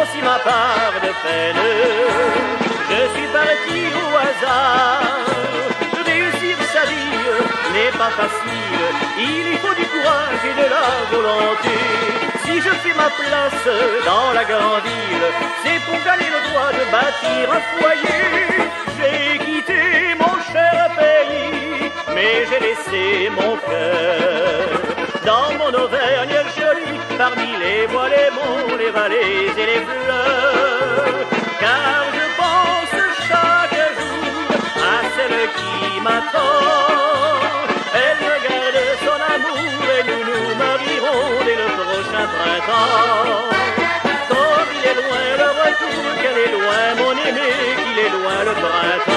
aussi ma part de peine. Je suis parti au hasard. Réussir sa vie n'est pas facile. Il y faut du courage et de la volonté. Si je fais ma place dans la grande ville, c'est pour gagner le droit de bâtir un foyer. J'ai quitté mon cher pays, mais j'ai laissé mon cœur dans mon Auvergne jolie, parmi les bois, les monts, les vallées et les fleurs. Car je pense chaque jour à celle qui m'attend. Elle me garde son amour et nous nous marierons dès le prochain printemps. Comme il est loin le retour, qu'elle est loin mon aimé, qu'il est loin le printemps.